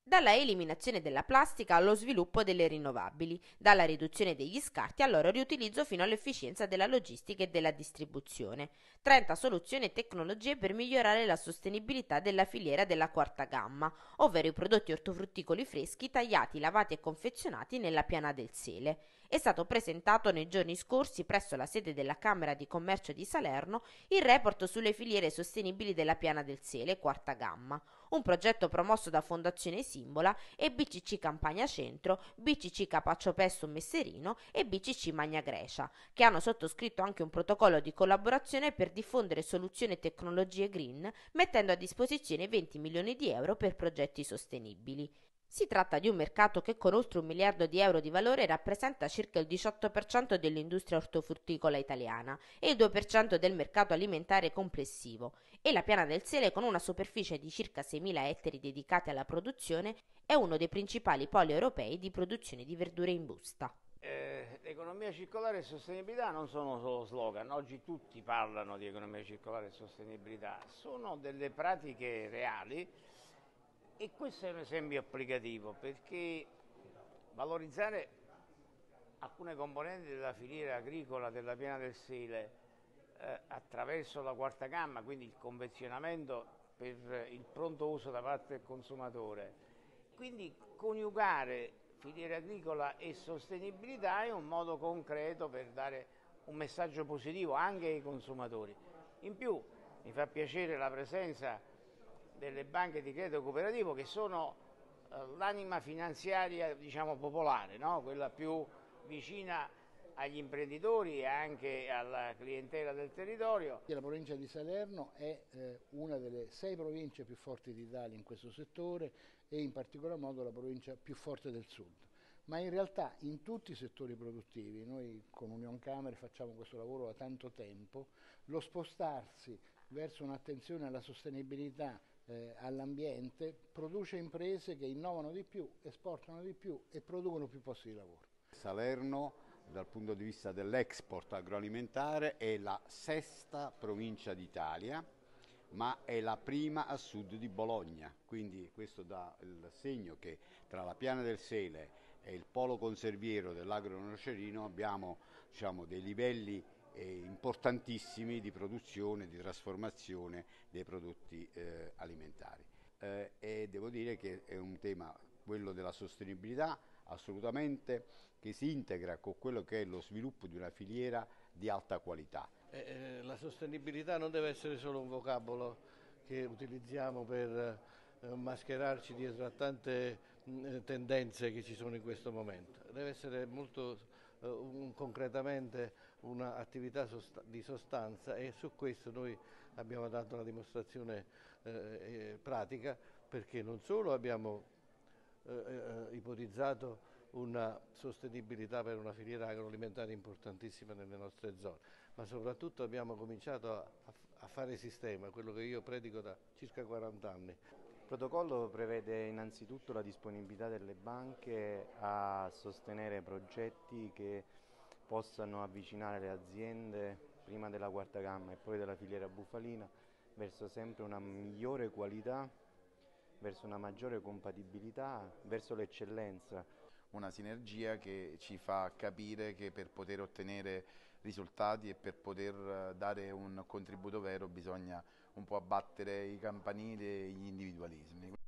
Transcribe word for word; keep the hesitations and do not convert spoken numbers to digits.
Dalla eliminazione della plastica allo sviluppo delle rinnovabili, dalla riduzione degli scarti al loro riutilizzo fino all'efficienza della logistica e della distribuzione. trenta soluzioni e tecnologie per migliorare la sostenibilità della filiera della quarta gamma, ovvero i prodotti ortofrutticoli freschi tagliati, lavati e confezionati nella piana del Sele. È stato presentato nei giorni scorsi presso la sede della Camera di Commercio di Salerno il report sulle filiere sostenibili della piana del Sele, quarta gamma, un progetto promosso da Fondazione Simbola e B C C Campania Centro, B C C Capaccio Pesto Messerino e B C C Magna Grecia, che hanno sottoscritto anche un protocollo di collaborazione per diffondere soluzioni e tecnologie green, mettendo a disposizione venti milioni di euro per progetti sostenibili. Si tratta di un mercato che con oltre un miliardo di euro di valore rappresenta circa il diciotto per cento dell'industria ortofrutticola italiana e il due per cento del mercato alimentare complessivo, e la piana del Sele, con una superficie di circa seimila ettari dedicati alla produzione, è uno dei principali poli europei di produzione di verdure in busta. Eh, economia circolare e sostenibilità non sono solo slogan, oggi tutti parlano di economia circolare e sostenibilità, sono delle pratiche reali e questo è un esempio applicativo perché valorizzare alcune componenti della filiera agricola della piana del Sele eh, attraverso la quarta gamma, quindi il confezionamento per il pronto uso da parte del consumatore, quindi coniugare filiera agricola e sostenibilità è un modo concreto per dare un messaggio positivo anche ai consumatori. In più mi fa piacere la presenza delle banche di credito cooperativo che sono eh, l'anima finanziaria, diciamo, popolare, no? Quella più vicina agli imprenditori e anche alla clientela del territorio. La provincia di Salerno è eh, una delle sei province più forti d'Italia in questo settore e in particolar modo la provincia più forte del sud. Ma in realtà in tutti i settori produttivi, noi con Union Camere facciamo questo lavoro da tanto tempo, lo spostarsi verso un'attenzione alla sostenibilità, eh, all'ambiente, produce imprese che innovano di più, esportano di più e producono più posti di lavoro. Salerno, dal punto di vista dell'export agroalimentare, è la sesta provincia d'Italia, ma è la prima a sud di Bologna, quindi questo dà il segno che tra la piana del Sele e il polo conserviero dell'agro-nocerino abbiamo, diciamo, dei livelli eh, importantissimi di produzione, di trasformazione dei prodotti eh, alimentari. Eh, e devo dire che è un tema, quello della sostenibilità, assolutamente, che si integra con quello che è lo sviluppo di una filiera di alta qualità. Eh, la sostenibilità non deve essere solo un vocabolo che utilizziamo per eh, mascherarci dietro a tante mh, tendenze che ci sono in questo momento. Deve essere molto eh, un, concretamente un'attività sost- di sostanza, e su questo noi abbiamo dato una dimostrazione eh, pratica, perché non solo abbiamo eh, eh, ipotizzato una sostenibilità per una filiera agroalimentare importantissima nelle nostre zone, ma soprattutto abbiamo cominciato a, a fare sistema, quello che io predico da circa quaranta anni. Il protocollo prevede innanzitutto la disponibilità delle banche a sostenere progetti che possano avvicinare le aziende, prima della quarta gamma e poi della filiera bufalina, verso sempre una migliore qualità, verso una maggiore compatibilità, verso l'eccellenza. Una sinergia che ci fa capire che per poter ottenere risultati e per poter dare un contributo vero bisogna un po' abbattere i campanili e gli individualismi.